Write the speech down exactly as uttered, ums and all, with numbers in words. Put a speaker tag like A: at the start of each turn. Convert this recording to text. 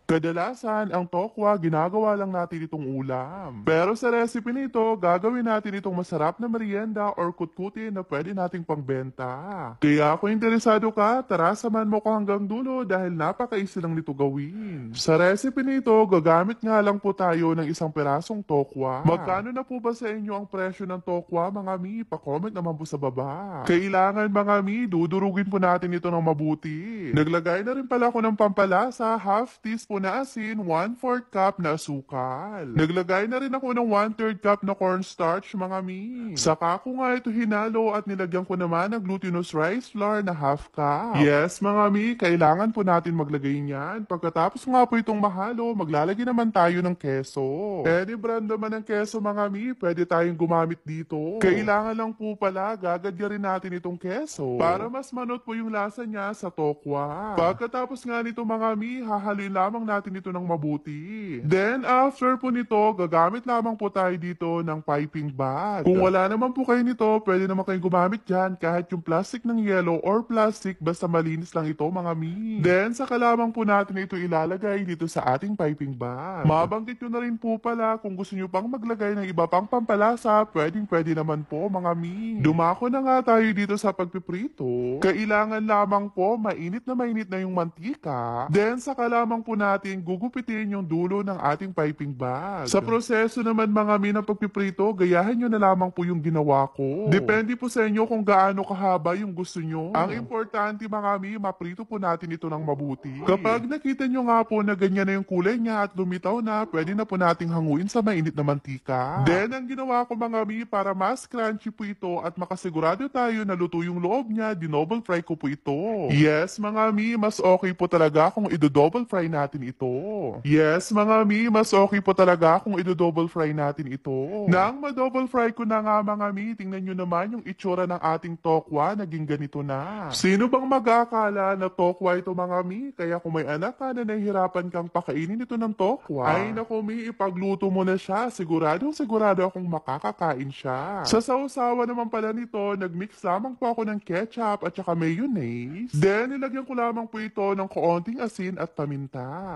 A: Kadalasan, ang tokwa ginagawa lang natin itong ulam. Pero sa recipe nito, gagawin natin itong masarap na merienda or kutkutin na pwede nating pangbenta. Kaya kung interesado ka, tara samahan mo ko hanggang dulo dahil napaka-easy lang nito gawin. Sa recipe nito, gagamit nga lang po tayo ng isang pirasong tokwa. Magkano na po ba sa inyo ang presyo ng tokwa, mga mi? Pa-comment naman po sa baba. Kailangan, mga mi, dudurugin po natin ito ng mabuti. Naglagay na rin pala ako ng pampalasa, half teaspoon na asin, one fourth cup na asukal. Naglagay na rin ako ng one third cup na cornstarch, mga mi. Saka ko nga ito hinalo at nilagyan ko naman ng glutinous rice flour na half cup. Yes, mga mi, kailangan po natin maglagay niyan. Pagkatapos nga po itong mahalo, maglalagay naman tayo ng keso. Any brand naman ng keso, mga mi, pwede tayong gumamit dito. Kailangan lang po pala, gagadya rin natin itong keso para mas manot po yung lasa niya sa tokwa. Pagkatapos nga nito, mga mi, hahaluin lamang natin ito ng mabuti. Then, after po nito, gagamit lamang po tayo dito ng piping bag. Kung wala naman po kayo nito, pwede naman kayong gumamit dyan kahit yung plastic ng yellow or plastic, basta malinis lang ito, mga mi. Then, saka lamang po natin ito ilalagay dito sa ating piping bag. Mabanggit nyo na rin po pala kung gusto nyo pang maglagay ng iba pang pampalasa, pwedeng pwede naman po, mga mi. Dumako na nga tayo dito sa pagpiprito. Kailangan lamang po mainit na mainit na yung mantika. Then, saka lamang po natin gugupitin yung dulo ng ating piping bag. Sa proseso naman, mga mi, ng pagpiprito, gayahin nyo na lamang po yung ginawa ko. Depende po sa inyo kung gaano kahaba yung gusto nyo. Ang importante, mga mi, maprito po natin ito ng mabuti. Kapag nakita nyo nga po na ganyan na yung kulay niya at lumitaw na, pwede na po nating hanguin sa mainit na mantika. Then, ang ginawa ko, mga mi, para mas crunchy po ito at makasigurado tayo na luto yung loob niya, dinoble fry ko po ito. Yes, mga mi, mas okay po talaga kung ido-double fry natin ito. Yes, mga mi, mas okay po talaga kung ido-double fry natin ito. Nang ma-double fry ko na nga, mga mi, tingnan nyo naman yung itsura ng ating tokwa, naging ganito na. Sino bang mag-aakala na tokwa ito, mga mi? Kaya kung may anak ka na nahihirapan kang pakainin ito ng tokwa, ay naku mi, ipagluto mo na siya. Siguradong sigurado akong makakakain siya. Sa sausawa naman pala nito, nagmix lamang po ako ng ketchup at saka mayonnaise. Then, nilagyan ko lamang po ito ng kaunting asin at paminta.